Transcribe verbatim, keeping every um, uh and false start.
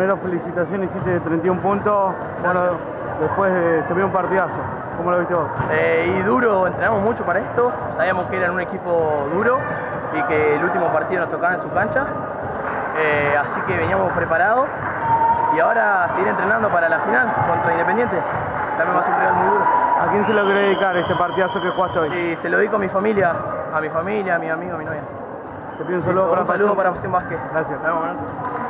primero felicitaciones, hiciste treinta y un puntos, bueno, después de, se vio un partidazo, ¿cómo lo viste vos? Eh, y duro, entrenamos mucho para esto, sabíamos que eran un equipo duro y que el último partido nos tocaba en su cancha, eh, así que veníamos preparados y ahora seguir entrenando para la final contra Independiente, también va a ser un rival muy duro. ¿A quién se lo quiere dedicar este partidazo que jugaste hoy? Y se lo dedico a mi familia, a mi familia, a mi amigo, a mi novia. Te pido un saludo para un saludo para Pasión Vázquez. Gracias. Nos vemos, ¿no?